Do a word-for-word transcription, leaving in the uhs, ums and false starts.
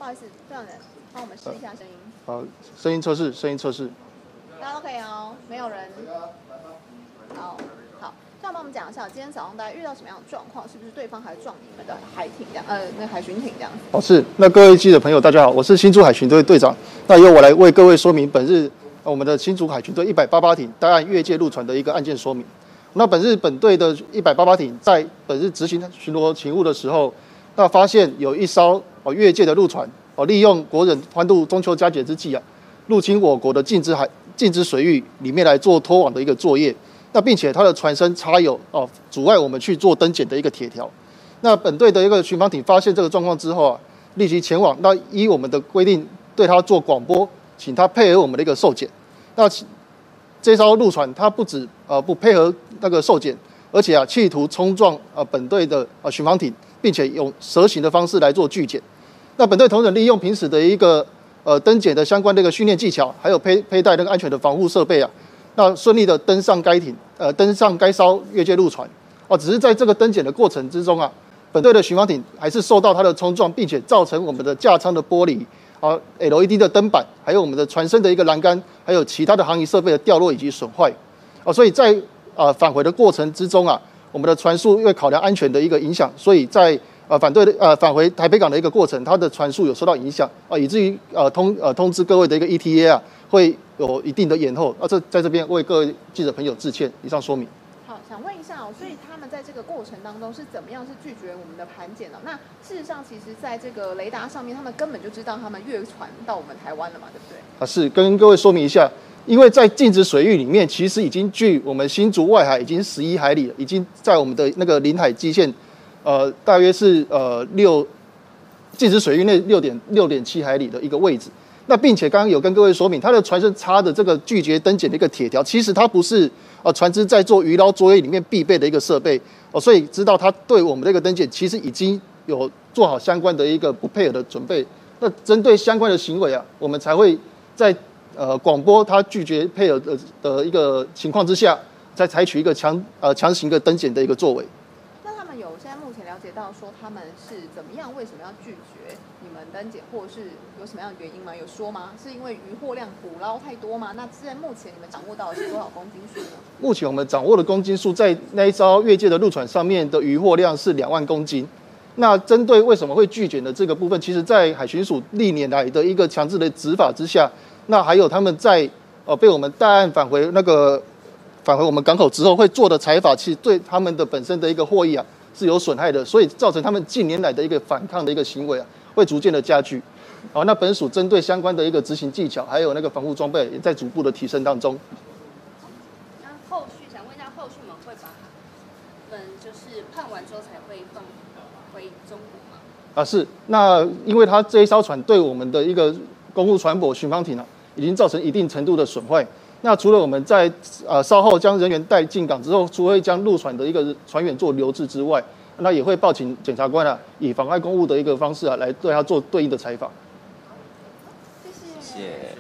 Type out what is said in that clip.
好意思，这样的，帮我们试一下声音。 好，声音测试，声音测试。 大家都可以哦，没有人。好，好，这样帮我们讲一下，今天早上大家遇到什么样的状况？是不是对方还撞你们的海艇这样？呃，那海巡艇这样？ 哦，是。那各位记者朋友，大家好，我是新竹海巡队队长。那由我来为各位说明本日我们的新竹海巡队一百八十八艇带岸越界入船的一个案件说明。那本日本队的一百八十八艇在本日执行巡逻勤务的时候，那发现有一艘哦越界的陆船哦，利用国人欢度中秋佳节之际啊，入侵我国的禁止海禁止水域里面来做拖网的一个作业。那并且它的船身插有哦阻碍我们去做登检的一个铁条。那本队的一个巡防艇发现这个状况之后啊，立即前往，那依我们的规定对他做广播，请他配合我们的一个受检。那这艘陆船它不止呃不配合那个受检，而且啊企图冲撞呃本队的呃巡防艇，并且用蛇行的方式来做拒检。那本队同仁利用平时的一个呃登检的相关的一个训练技巧，还有佩佩戴那个安全的防护设备啊，那顺利的登上该艇呃登上该艘越界陆船。哦，只是在这个登检的过程之中啊，本队的巡防艇还是受到它的冲撞，并且造成我们的架舱的玻璃。啊 ，L E D 的灯板，还有我们的船身的一个栏杆，还有其他的航仪设备的掉落以及损坏，啊，所以在啊返回的过程之中啊，我们的船速因为考量安全的一个影响，所以在呃反对的呃返回台北港的一个过程，它的船速有受到影响啊，以至于呃通呃通知各位的一个 E T A 啊，会有一定的延后，啊，这在这边为各位记者朋友致歉。以上说明。 好，想问一下哦，所以他们在这个过程当中是怎么样是拒绝我们的盘检的？那事实上，其实在这个雷达上面，他们根本就知道他们越船到我们台湾了嘛，对不对？ 啊，是跟各位说明一下，因为在禁止水域里面，其实已经距我们新竹外海已经十一海里了，已经在我们的那个临海基线，呃，大约是呃六禁止水域内六点六点七海里的一个位置。那并且刚刚有跟各位说明，它的船身插的这个拒绝登检的一个铁条，其实它不是呃船只在做渔捞作业里面必备的一个设备哦，所以知道它对我们这个登检其实已经有做好相关的一个不配合的准备。那针对相关的行为啊，我们才会在呃广播他拒绝配合的的一个情况之下，再采取一个强呃强行的登检的一个作为。 那他们有现在目前了解到说他们是怎么样，为什么要拒绝你们登检，或者是有什么样的原因吗？有说吗？是因为渔获量捕捞太多吗？那现在目前你们掌握到的是多少公斤数呢？目前我们掌握的公斤数，在那一艘越界的陆船上面的渔获量是两万公斤。那针对为什么会拒检的这个部分，其实在海巡署历年来的一个强制的执法之下，那还有他们在呃被我们带岸返回那个返回我们港口之后会做的裁罚，其实对他们的本身的一个获益啊是有损害的，所以造成他们近年来的一个反抗的一个行为啊，会逐渐的加剧。好，那本署针对相关的一个执行技巧，还有那个防护装备，也在逐步的提升当中。 那后续想问一下，后续我们会把他们就是判完之后才会放回中国吗？ 啊，是。那因为它这一艘船对我们的一个公务船舶巡防艇啊，已经造成一定程度的损坏。那除了我们在呃稍后将人员带进港之后，除了将陆船的一个船员做留置之外，那也会报请检察官啊，以妨碍公务的一个方式啊，来对他做对应的采访。 谢谢。谢谢。